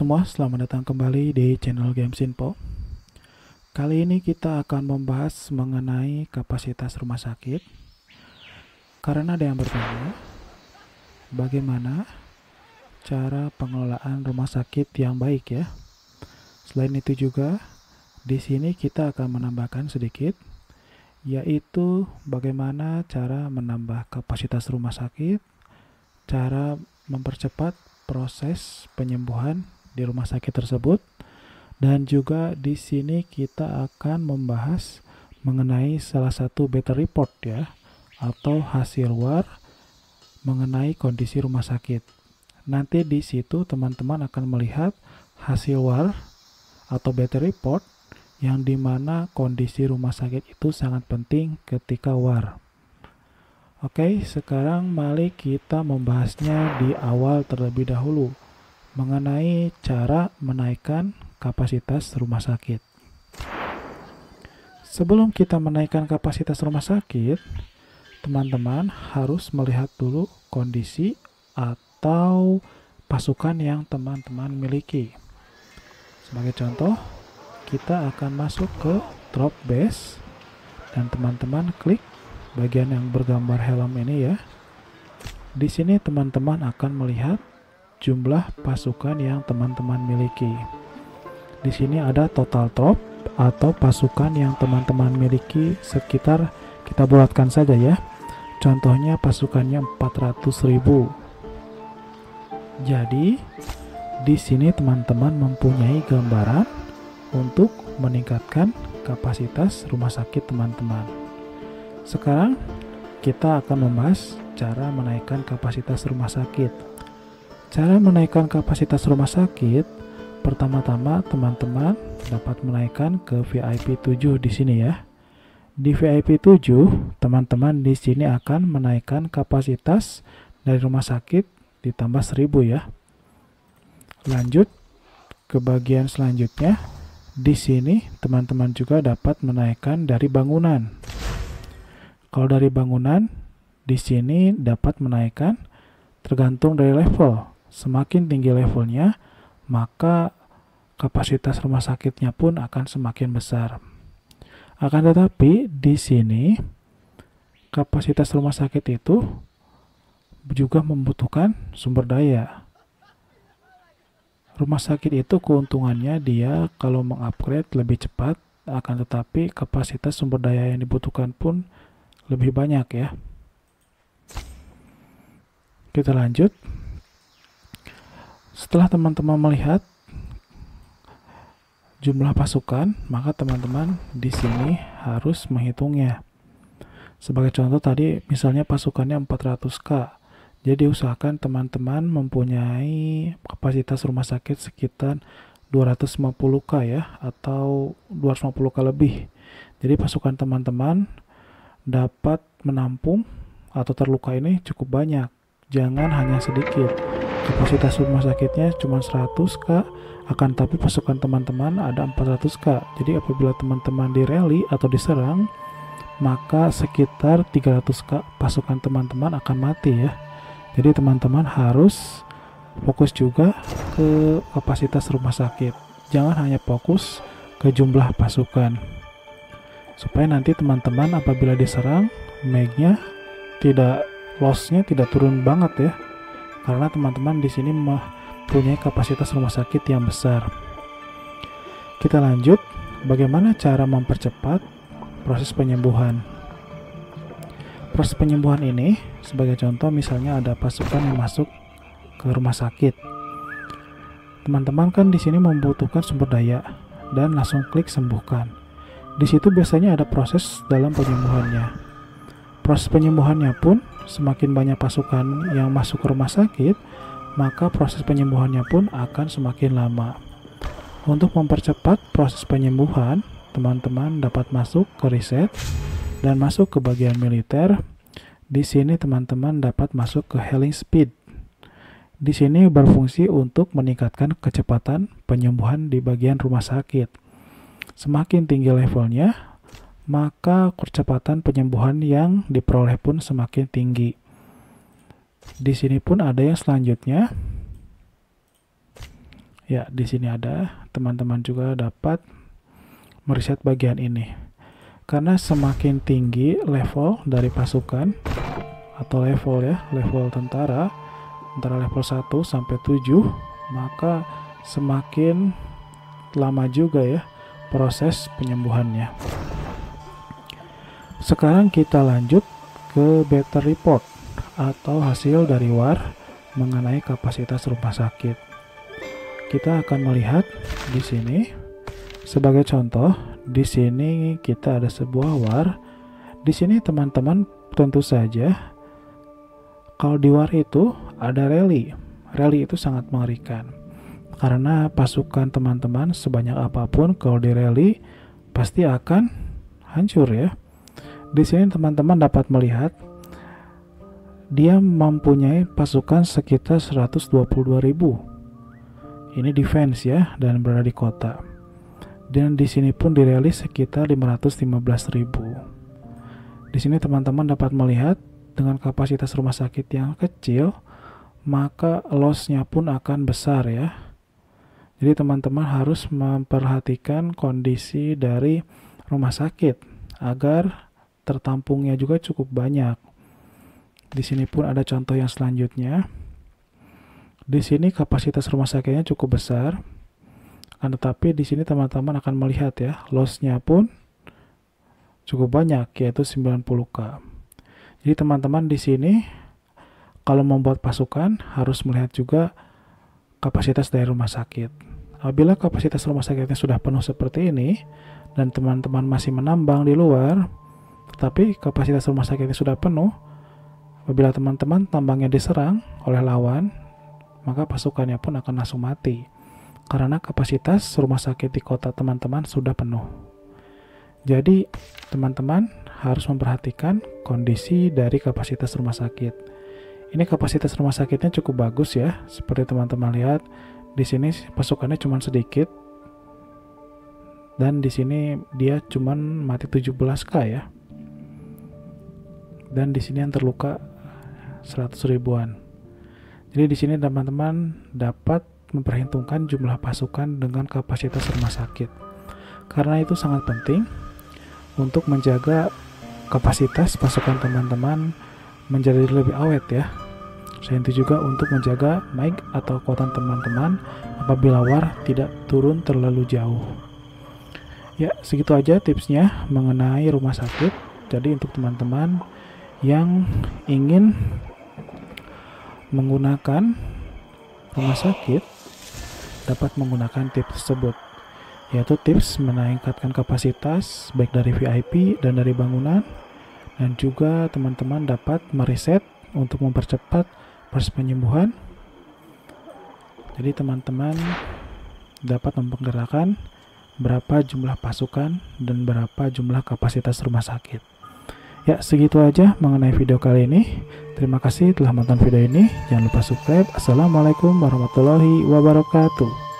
semua, selamat datang kembali di channel Games Info. Kali ini kita akan membahas mengenai kapasitas rumah sakit. Karena ada yang bertanya, bagaimana cara pengelolaan rumah sakit yang baik ya. Selain itu juga, di sini kita akan menambahkan sedikit, yaitu bagaimana cara menambah kapasitas rumah sakit, cara mempercepat proses penyembuhan di rumah sakit tersebut, dan juga di sini kita akan membahas mengenai salah satu better report ya, atau hasil war mengenai kondisi rumah sakit. Nanti di situ teman-teman akan melihat hasil war atau better report yang dimana kondisi rumah sakit itu sangat penting ketika war. Oke, sekarang mari kita membahasnya di awal terlebih dahulu mengenai cara menaikkan kapasitas rumah sakit. Sebelum kita menaikkan kapasitas rumah sakit, teman-teman harus melihat dulu kondisi atau pasukan yang teman-teman miliki. Sebagai contoh, kita akan masuk ke drop base dan teman-teman klik bagian yang bergambar helm ini ya. Di sini teman-teman akan melihat jumlah pasukan yang teman-teman miliki. Di sini ada total trop atau pasukan yang teman-teman miliki sekitar, kita bulatkan saja ya. Contohnya pasukannya 400.000. Jadi di sini teman-teman mempunyai gambaran untuk meningkatkan kapasitas rumah sakit teman-teman. Sekarang kita akan membahas cara menaikkan kapasitas rumah sakit. Cara menaikkan kapasitas rumah sakit, pertama-tama teman-teman dapat menaikkan ke VIP 7 di sini ya. Di VIP 7, teman-teman di sini akan menaikkan kapasitas dari rumah sakit ditambah 1000 ya. Lanjut ke bagian selanjutnya. Di sini teman-teman juga dapat menaikkan dari bangunan. Kalau dari bangunan, di sini dapat menaikkan tergantung dari level. Semakin tinggi levelnya, maka kapasitas rumah sakitnya pun akan semakin besar. Akan tetapi, di sini kapasitas rumah sakit itu juga membutuhkan sumber daya. Rumah sakit itu keuntungannya dia kalau mengupgrade lebih cepat, akan tetapi kapasitas sumber daya yang dibutuhkan pun lebih banyak ya. Kita lanjut. Setelah teman-teman melihat jumlah pasukan, maka teman-teman di sini harus menghitungnya. Sebagai contoh tadi misalnya pasukannya 400k. Jadi usahakan teman-teman mempunyai kapasitas rumah sakit sekitar 250k ya, atau 250k lebih. Jadi pasukan teman-teman dapat menampung atau terluka ini cukup banyak. Jangan hanya sedikit. Kapasitas rumah sakitnya cuma 100k, akan tapi pasukan teman-teman ada 400k. Jadi apabila teman-teman di rally atau diserang, maka sekitar 300k pasukan teman-teman akan mati ya. Jadi teman-teman harus fokus juga ke kapasitas rumah sakit. Jangan hanya fokus ke jumlah pasukan. Supaya nanti teman-teman apabila diserang, mag-nya tidak, loss-nya tidak turun banget ya. Karena teman-teman di sini mempunyai kapasitas rumah sakit yang besar. Kita lanjut, bagaimana cara mempercepat proses penyembuhan. Proses penyembuhan ini, sebagai contoh misalnya ada pasukan yang masuk ke rumah sakit. Teman-teman kan di sini membutuhkan sumber daya dan langsung klik sembuhkan. Di situ biasanya ada proses dalam penyembuhannya. Proses penyembuhannya pun semakin banyak pasukan yang masuk ke rumah sakit, maka proses penyembuhannya pun akan semakin lama. Untuk mempercepat proses penyembuhan, teman-teman dapat masuk ke reset dan masuk ke bagian militer. Di sini teman-teman dapat masuk ke healing speed. Di sini berfungsi untuk meningkatkan kecepatan penyembuhan di bagian rumah sakit. Semakin tinggi levelnya, maka kecepatan penyembuhan yang diperoleh pun semakin tinggi. Di sini pun ada yang selanjutnya, Ya, di sini ada, teman-teman juga dapat meriset bagian ini. Karena semakin tinggi level dari pasukan atau level tentara antara level 1 sampai 7, maka semakin lama juga ya proses penyembuhannya. Sekarang kita lanjut ke battle report atau hasil dari war mengenai kapasitas rumah sakit. Kita akan melihat di sini sebagai contoh, di sini kita ada sebuah war. Di sini teman-teman tentu saja kalau di war itu ada rally. Rally itu sangat mengerikan. Karena pasukan teman-teman sebanyak apapun kalau di rally pasti akan hancur ya. Di sini teman-teman dapat melihat dia mempunyai pasukan sekitar 122.000. Ini defense ya, dan berada di kota. Dan di sini pun di rally sekitar 515.000. Di sini teman-teman dapat melihat dengan kapasitas rumah sakit yang kecil, maka loss-nya pun akan besar ya. Jadi teman-teman harus memperhatikan kondisi dari rumah sakit agar tertampungnya juga cukup banyak. Di sini pun ada contoh yang selanjutnya. Di sini kapasitas rumah sakitnya cukup besar, tetapi di sini teman-teman akan melihat ya, loss-nya pun cukup banyak, yaitu 90k. Jadi teman-teman di sini kalau membuat pasukan harus melihat juga kapasitas dari rumah sakit. Apabila kapasitas rumah sakitnya sudah penuh seperti ini dan teman-teman masih menambang di luar, tetapi kapasitas rumah sakitnya sudah penuh, apabila teman-teman tambangnya diserang oleh lawan, maka pasukannya pun akan langsung mati karena kapasitas rumah sakit di kota teman-teman sudah penuh. Jadi teman-teman harus memperhatikan kondisi dari kapasitas rumah sakit. Ini kapasitas rumah sakitnya cukup bagus ya, seperti teman-teman lihat di sini pasukannya cuma sedikit, dan di sini dia cuma mati 17k ya, dan di sini yang terluka 100 ribuan. Jadi di sini teman-teman dapat memperhitungkan jumlah pasukan dengan kapasitas rumah sakit. Karena itu sangat penting untuk menjaga kapasitas pasukan teman-teman menjadi lebih awet ya. Selain itu juga untuk menjaga mic atau kekuatan teman-teman apabila war tidak turun terlalu jauh. Ya, segitu aja tipsnya mengenai rumah sakit. Jadi untuk teman-teman yang ingin menggunakan rumah sakit dapat menggunakan tips tersebut, yaitu tips meningkatkan kapasitas baik dari VIP dan dari bangunan, dan juga teman-teman dapat meriset untuk mempercepat proses penyembuhan. Jadi teman-teman dapat memperkirakan berapa jumlah pasukan dan berapa jumlah kapasitas rumah sakit. Ya, segitu aja mengenai video kali ini. Terima kasih telah menonton video ini. Jangan lupa subscribe. Assalamualaikum warahmatullahi wabarakatuh.